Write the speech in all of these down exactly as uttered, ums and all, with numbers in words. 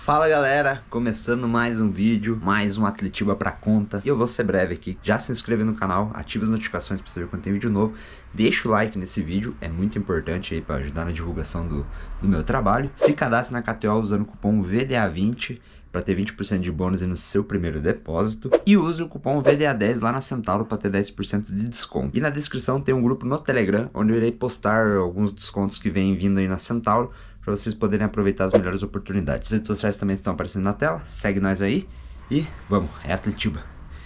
Fala galera, começando mais um vídeo, mais um Atletiba pra conta. E eu vou ser breve aqui, já se inscreve no canal, ativa as notificações pra você ver quando tem vídeo novo. Deixa o like nesse vídeo, é muito importante aí pra ajudar na divulgação do, do meu trabalho. Se cadastre na K T O usando o cupom V D A vinte para ter vinte por cento de bônus no seu primeiro depósito. E use o cupom V D A dez lá na Centauro para ter dez por cento de desconto. E na descrição tem um grupo no Telegram, onde eu irei postar alguns descontos que vêm vindo aí na Centauro, para vocês poderem aproveitar as melhores oportunidades. As redes sociais também estão aparecendo na tela, segue nós aí e vamos, é Atletiba,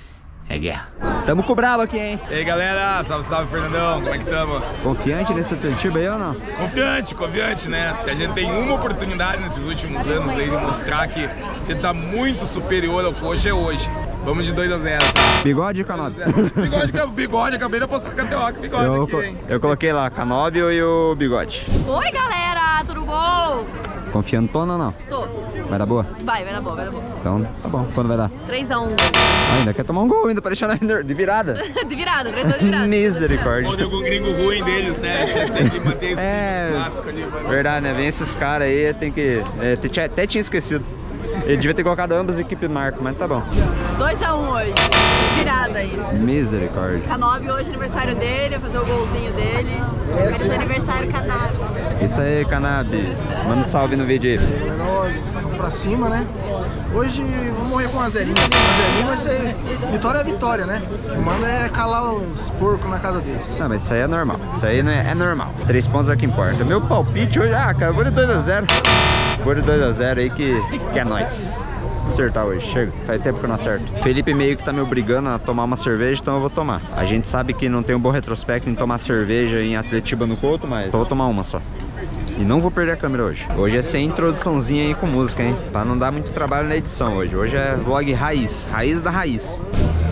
é guerra. Tamo com o brabo aqui, hein? E aí galera, salve, salve Fernandão, como é que tamo? Confiante nesse Atletiba aí ou não? Confiante, confiante, né? Se a gente tem uma oportunidade nesses últimos anos aí de mostrar que ele tá muito superior ao que hoje é hoje. Vamos de dois a zero. Bigode e Canóbio? Bigode, bigode, acabei de apostar K T O, que bigode eu, aqui, hein? Eu coloquei lá, Canóbio e o Bigode. Oi galera, tudo bom? Confiando tona ou não? Tô. Vai dar boa? Vai, vai dar boa, vai dar boa. Então, tá bom. Quando vai dar? três a um. Ainda quer tomar um gol ainda pra deixar de virada. De virada, três a um de virada. Misericórdia. Ou deu com o gringo ruim deles, né? A gente tem que manter esse É, clássico ali. verdade, né? Vem esses caras aí, tem que... É, até, até tinha esquecido. Ele devia ter colocado ambas as equipes marca, mas tá bom. dois a um hoje. Virada aí. Misericórdia. Canóbio hoje é aniversário dele, vai fazer o golzinho dele. Feliz aniversário, Cannabis. Isso aí, Cannabis. Manda um salve no vídeo aí. Nós vamos pra cima, né? Hoje vamos morrer com uma zerinha. Uma zerinha vai ser... Vitória é vitória, né? O que manda é calar os porcos na casa deles. Não, mas isso aí é normal. Isso aí não é, é normal. Três pontos é o que importa. Meu palpite hoje... Ah, cara, eu vou de dois a zero. Vou de dois a zero aí que, que é nóis. Acertar hoje, chega, faz tempo que eu não acerto. Felipe meio que tá me obrigando a tomar uma cerveja, então eu vou tomar. A gente sabe que não tem um bom retrospecto em tomar cerveja em Atletiba no Couto, mas eu vou tomar uma só. E não vou perder a câmera hoje. Hoje é sem introduçãozinha aí com música, hein? Pra não dar muito trabalho na edição hoje. Hoje é vlog raiz, raiz da raiz.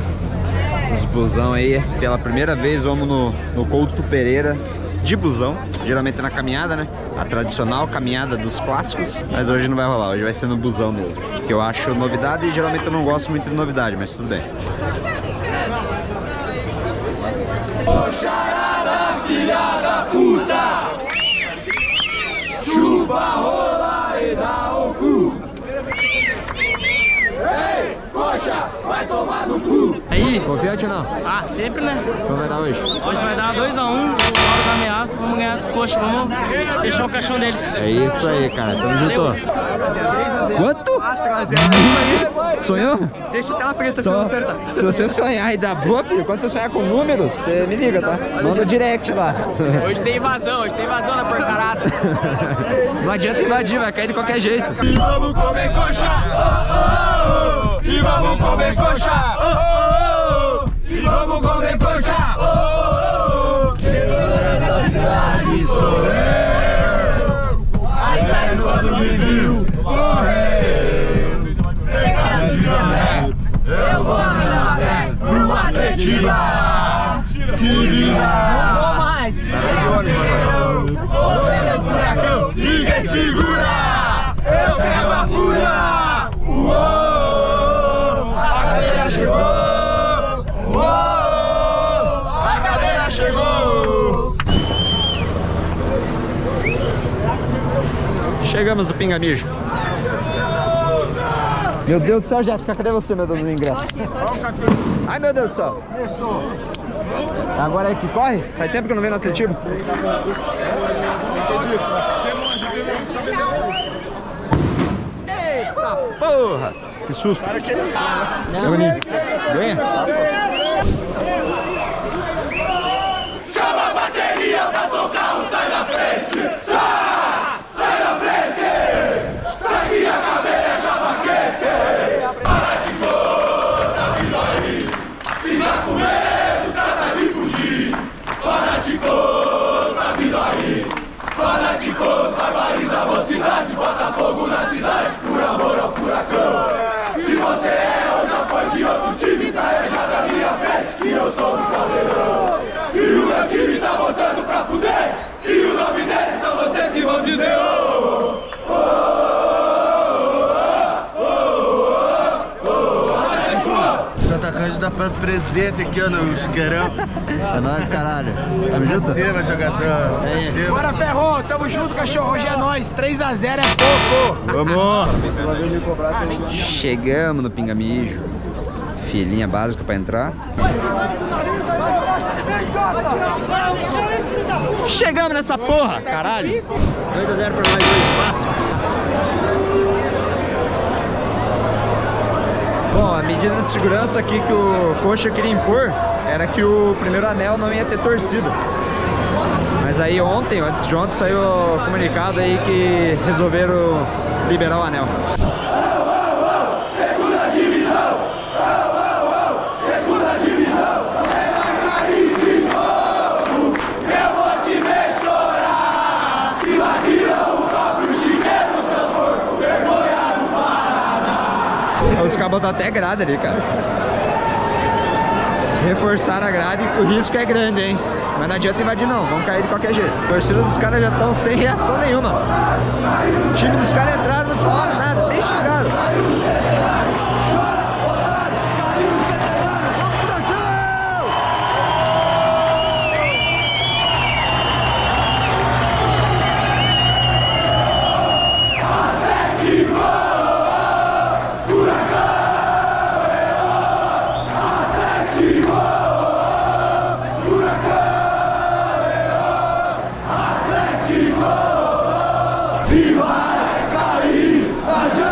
Os busão aí, pela primeira vez vamos no, no Couto Pereira de busão, geralmente na caminhada, né? A tradicional caminhada dos clássicos, mas hoje não vai rolar, hoje vai ser no busão mesmo. Que eu acho novidade e geralmente eu não gosto muito de novidade, mas tudo bem. Ô charada, filha da puta! Chupa, rola e dá o cu! Ei, coxa, vai tomar no cu! Aí, Confiante ou não? ah, sempre, né? Como vai dar hoje? Hoje vai dar dois a um, os ameaças, vamos ganhar dos coxas, vamos fechar o caixão deles. É isso aí, cara, tamo junto. Quanto? Sonhou? Deixa até uma preta se Então, não acertar. se você sonhar e dar boa, filho, quando você sonhar com números, você me liga, tá? Manda o direct lá. Hoje tem invasão, hoje tem invasão na porcarada. Não adianta invadir, vai cair de qualquer jeito. E vamos comer coxa! Oh, oh, oh. E vamos comer coxa! Oh, oh, oh. E vamos comer coxa! Oh, oh, oh. Essa cidade sou eu! Aí velho quando me viu, morreu! Cercado de jané, eu vou na maré pro Atletiba! Que vida! Vou pegar o furacão, ninguém segura! Eu pego a fúria! Uou! A cadeira chegou! Uou! A cadeira chegou! Chegamos do Pingamijo. Meu Deus do céu, Jéssica, cadê você, meu Deus do ingresso? Ai, meu Deus do céu. Agora é que corre? Faz tempo que eu não venho no Atletiba. Eita porra! Que susto! Ganha? Chama a bateria pra tocar o sai da frente! Sai! Sai da frente! Sai que a caveira é chapa quente! Fanáticos da vida aí! Se tá com medo, trata de fugir! Fanáticos da vida aí! Fanáticos, barbariza a mocidade! Bota fogo na cidade por amor ao furacão! Se você é ou já foi de outro time, saia já da minha ajudar para presente aqui ó, no Chiqueirão. É nóis, caralho. Tamo junto? Cima, jogador. É. Bora, Ferro, tamo junto, cachorro. Hoje é nóis. três a zero é pouco. Vamos! Chegamos no Pingamijo. Filinha básica pra entrar. Chegamos nessa porra, caralho! dois a zero pra nós hoje, fácil. Bom, a medida de segurança aqui que o Coxa queria impor era que o primeiro anel não ia ter torcida. Mas aí ontem, antes de ontem, saiu o comunicado aí que resolveram liberar o anel. Segunda divisão! Segunda divisão! Você vai cair de novo! Eu vou te ver chorar! Invadiram o próprio chiqueiro, seus porcos, vergonha do Paraná! Os caras botaram até grade ali, cara. Reforçaram a grade e o risco é grande, hein? Mas não adianta invadir não, vão cair de qualquer jeito. A torcida dos caras já estão sem reação nenhuma. O time dos caras entraram, não falaram nada, nem xingaram. E vai cair, adianta!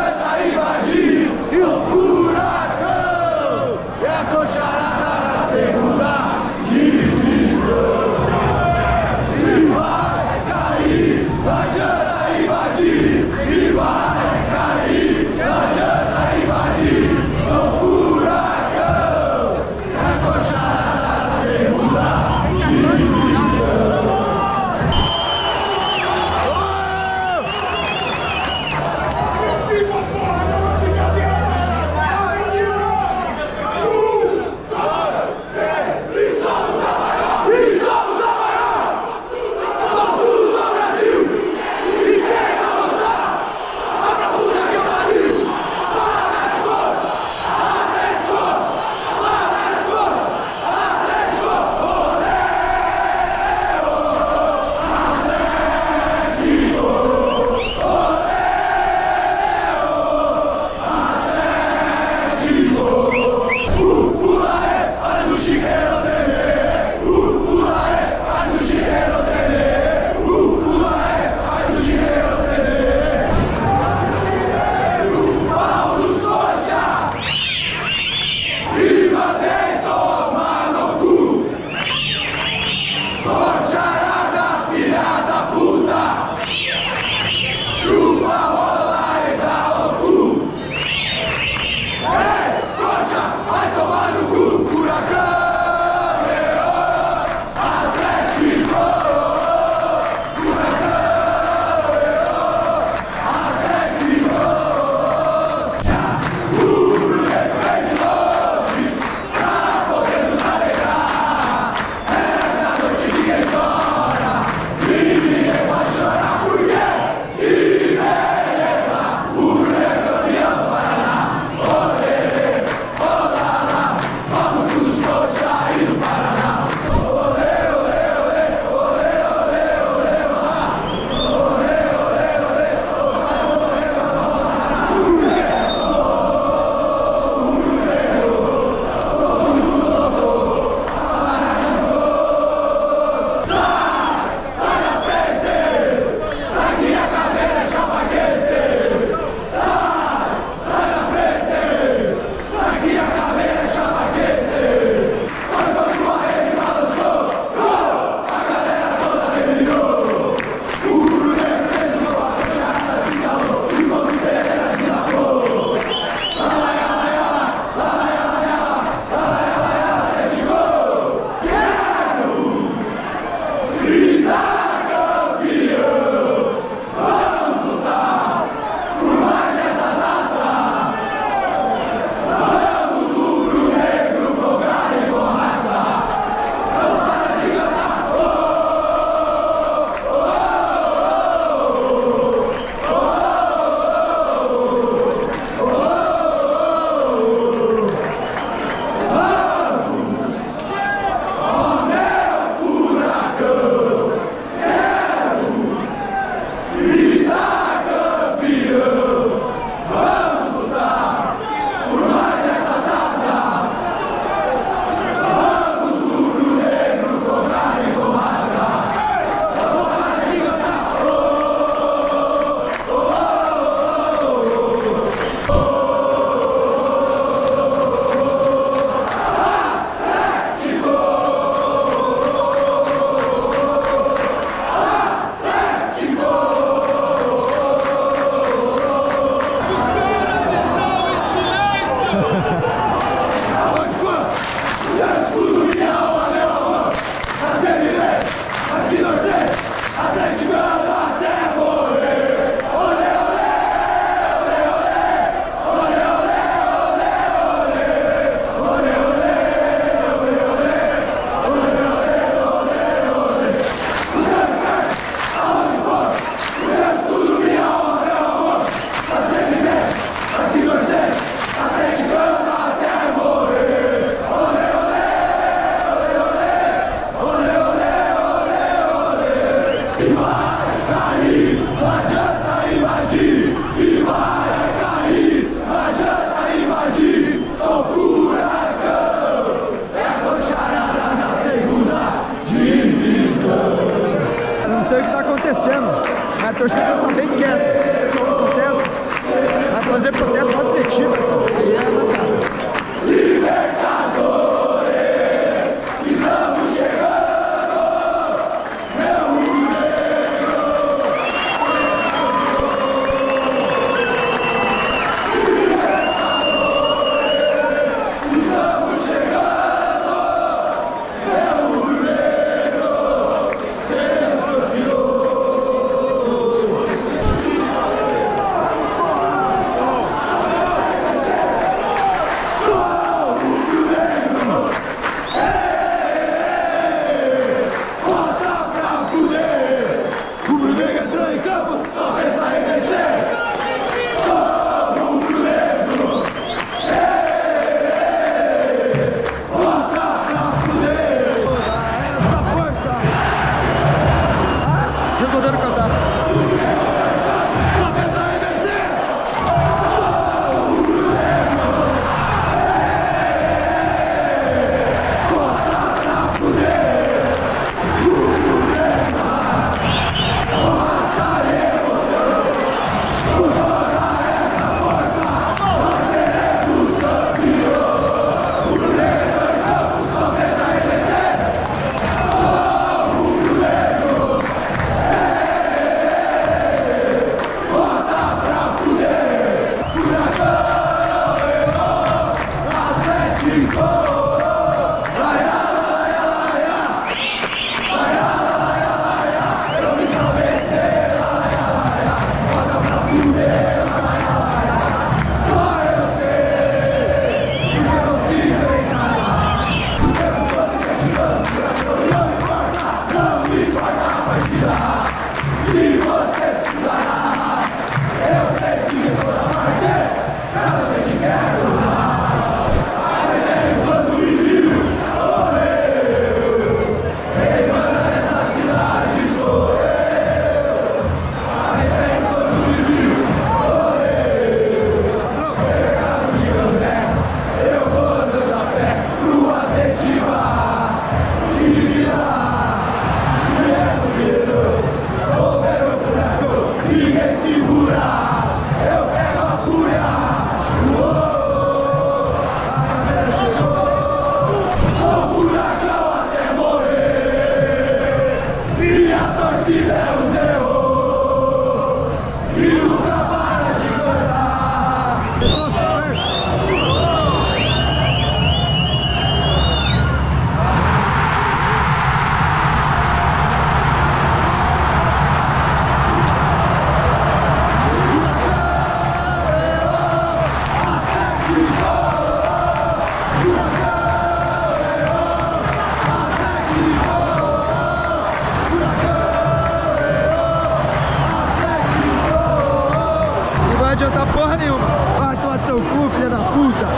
teu cu, filha da puta!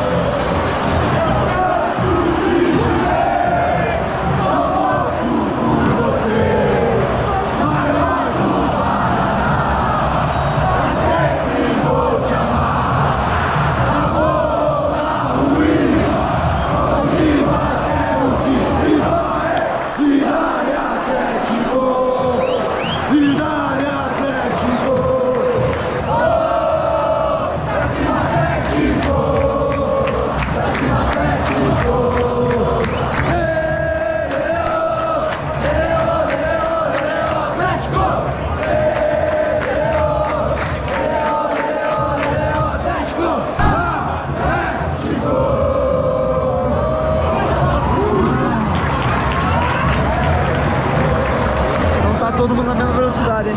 Todo mundo na mesma velocidade, hein?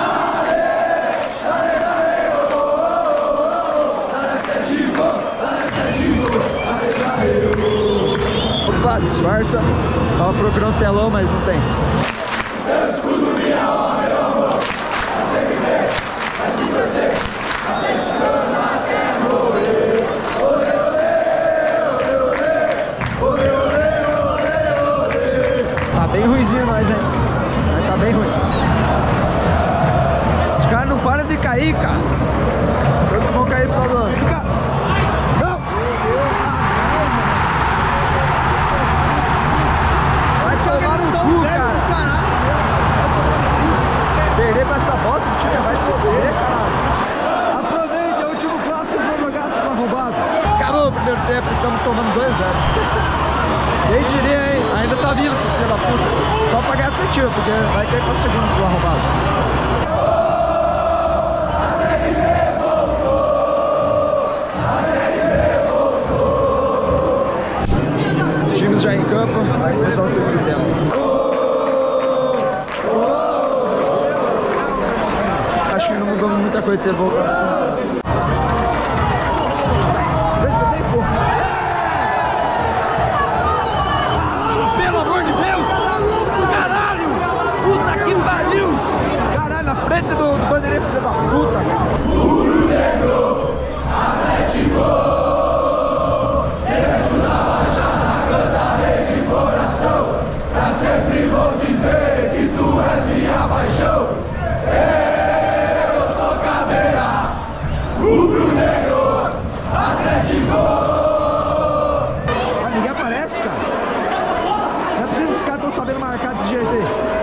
Opa, disfarça. Tava procurando telão, mas não tem. Tá bem ruimzinho nós, hein? Tá bem ruim. Os caras não param de cair, cara. Todos vão cair no final do ano. Não! Vai tomar no cu, cara. Perder pra essa bosta do time vai se foder, caralho. Aproveita, é o último clássico, vocês vão jogar, vocês vão roubado. Acabou o primeiro tempo, estamos tomando dois a zero. Quem diria, hein? Ainda tá vivo esses filhos da puta. Só pra ganhar até tiro, porque vai ter pra segundo se for arrombado. Os times já em campo, vai começar o segundo tempo. Acho que não mudou muita coisa ter voltado pro segundo tempo. Na frente do, do bandeirinha, filho da puta, cara. Rubro Negro, Atlético, dentro da Baixada, cantarei de coração. Pra sempre vou dizer que tu és minha paixão. Eu sou Caveira, Rubro Negro, Atlético. Mas ninguém aparece, cara. Não é possível que os caras estão sabendo marcar desse jeito aí.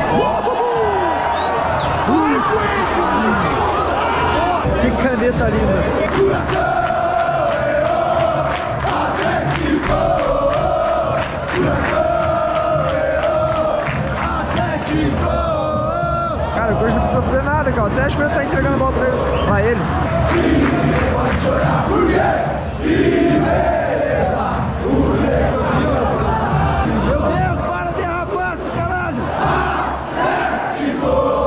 Que caneta linda! Cara, o Coxa não precisa fazer nada, cara. Você acha que ele tá entregando a bola pra eles? Pra ele. Pode chorar por quê? Beleza! Meu Deus, para de derrapar esse caralho! Atlético!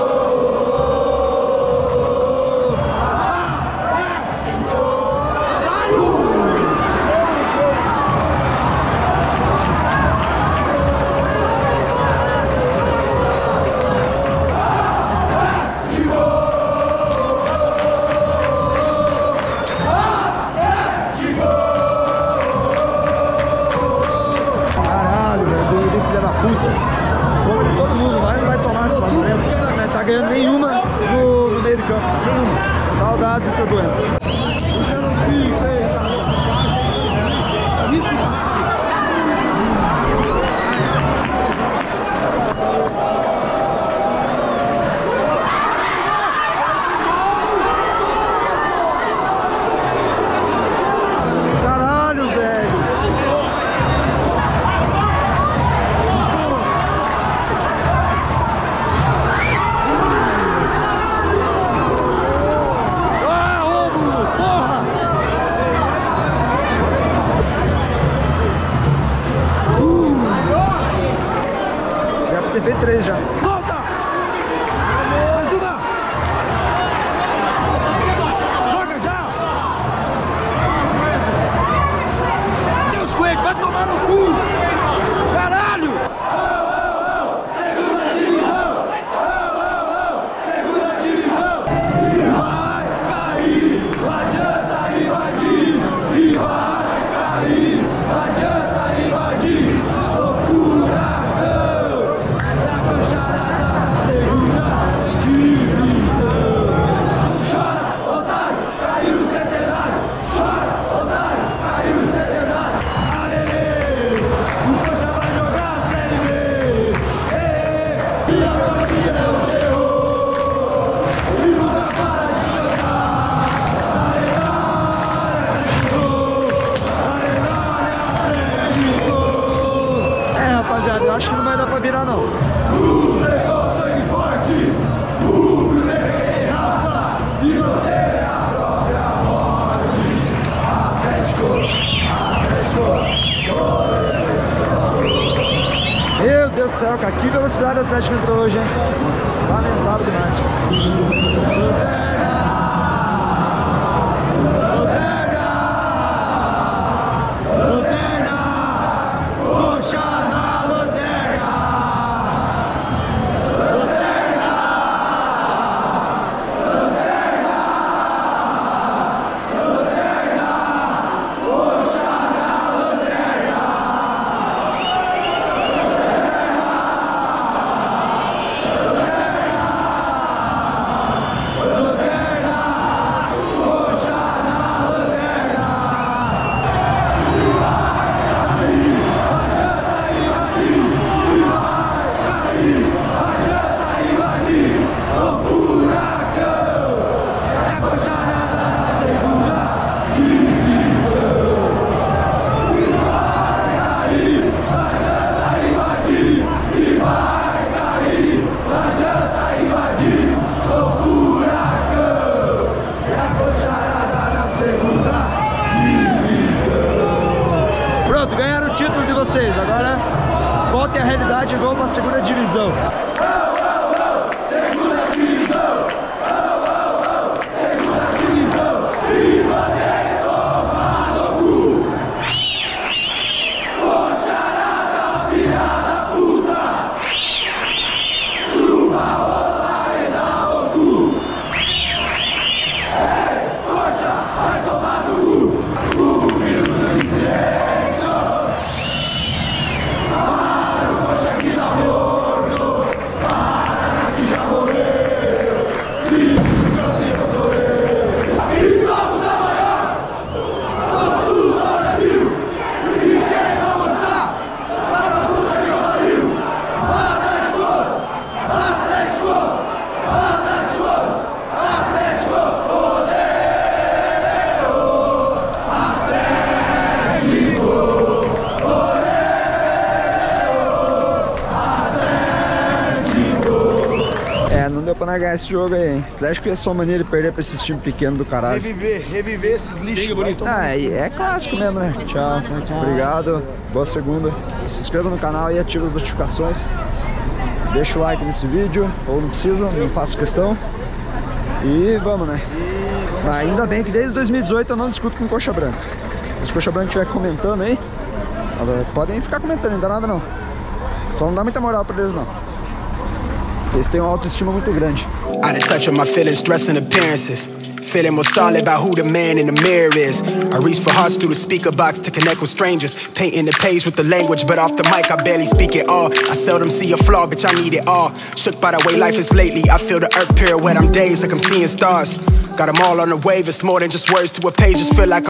Como de todo mundo, mas não vai tomar essa frente. Não tá ganhando nenhuma no, no meio de campo. Nenhuma. Saudades e turbulento. Isso, caralho, velho. Ter feito três já. Volta! Mais uma! Joga já! Deus Coelho, vai tomar no cu! Caralho! Segunda divisão! Segunda divisão! Vai cair! Não adianta e vai virar não. Luz, negócio, sangue forte. Rubro, negro, tem raça. E não teme a própria morte. Atlético, Atlético. Meu Deus do céu, cara, que velocidade o Atlético entrou hoje, hein? Lamentável demais. Lanterna! Lanterna! Coxa na lanterna! Lanterna! Lanterna! Lanterna! Coxa na lanterna! Pronto, ganharam o título de vocês. Agora voltem à realidade e vão para a segunda divisão. Segunda divisão! Oh, oh, oh! Segunda divisão! Viva Ney, toma no cu! Coxarada, filha da puta! Chupa, rola e dá o cu! Ei, coxa, vai tomar no cu! Um minuto de silêncio! Para o coxa que tá morto! Para que já morreu! E o campeão sou eu! E somos a maior! Do sul do Brasil! E quem vai mostrar? Lá pra puta que eu pariu! Atléticos! Atlético! Atléticos! Atlético! É, não deu pra nós ganhar esse jogo aí, hein? Atlético é só maneira de perder pra esses times pequenos do caralho. Reviver, reviver esses lixos. Bonito. Ah, é, é clássico mesmo, né? Tchau. Obrigado. Boa segunda. Se inscreva no canal e ative as notificações. Deixa o like nesse vídeo, ou não precisa, não faço questão. E vamos, né? Ah, ainda bem que desde dois mil e dezoito eu não discuto com Coxa Branca. Se o Coxa Branca estiver comentando aí, podem ficar comentando, não dá nada não. Só não dá muita moral pra eles não. Eles têm uma autoestima muito grande. Out of touch with my feelings, dressing appearances. Feeling more solid about who the man in the mirror is. I reach for hearts through the speaker box to connect with strangers. Painting the page with the language, but off the mic I barely speak it all. I seldom see a flaw, bitch, I need it all. Shook by the way life is lately. I feel the earth pirouette, I'm dazed like I'm seeing stars. Got them all on the wave, it's more than just words to a page. Just feel like